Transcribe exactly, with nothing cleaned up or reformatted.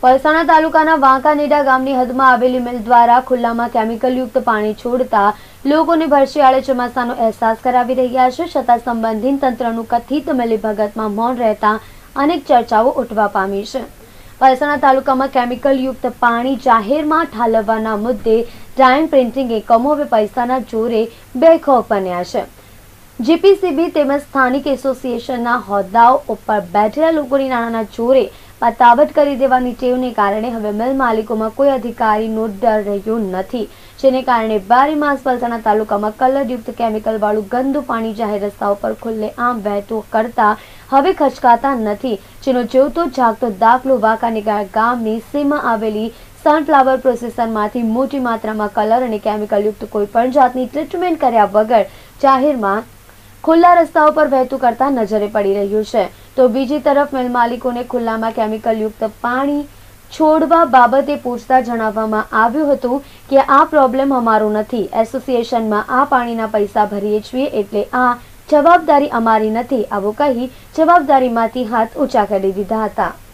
પલસાણા તાલુકાના વાંકાનેડા ગામની હદમાં આવેલી મિલ દ્વારા ખુલ્લામાં કેમિકલયુક્ત પાણી છોડતા લોકોને ભરશિયાળે ચોમાસાનો અહેસાસ કરાવી રહ્યા છે, છતાં સંબંધિત તંત્રનું કથિત મિલીભગતમાં મૌન રહેતા અનેક ચર્ચાઓ ઉઠવા પામી છે। પલસાણા તાલુકામાં કેમિકલયુક્ત પાણી જાહેરમાં ઠાલવવાના મુદ્દે ટાઈમ પ્રિન્ટિંગ એકમો હવે પૈસાના જોરે બેખોફ બન્યા છે। જીપીસીબી તેમજ સ્થાનિક એસોસિએશનના હોદ્દાઓ ઉપર બેઠેલા લોકોની નાણાના જોરે પતાવટ કરી દેવાની ટેવને કારણે હવે મિલ માલિકોમાં કોઈ અધિકારીનો ડર રહ્યો નથી, જેને કારણે બારે માસ પલસાણા તાલુકામાં કલરયુક્ત કેમિકલ વાળું ગંદુ પાણી જાહેર રસ્તાઓ પર ખુલ્લે આમ વહેતું કરતા હવે ખચકાતા નથી, જેનો જોતો જાગતો દાખલો વાંકાનેડા ગામની સીમા આવેલી સનફ્લાવર પ્રોસેસરમાંથી મોટી માત્રામાં કલર અને કેમિકલયુક્ત કોઈ પણ જાતની ટ્રીટમેન્ટ કર્યા વગર જાહેરમાં ખુલ્લા રસ્તાઓ પર વહેતું કરતા નજરે પડી રહ્યું છે। તો બીજી તરફ મિલ માલિકોને ખુલ્લામાં કેમિકલયુક્ત પાણી છોડવા બાબતે પૂછતા જણાવવામાં આવ્યું હતું કે આ પ્રોબ્લેમ અમારો નથી, એસોસિએશનમાં આ પાણીના પૈસા ભરીએ છીએ, એટલે આ જવાબદારી અમારી નથી, આવું કહી જવાબદારીમાંથી હાથ ઊંચા કરી દીધા હતા।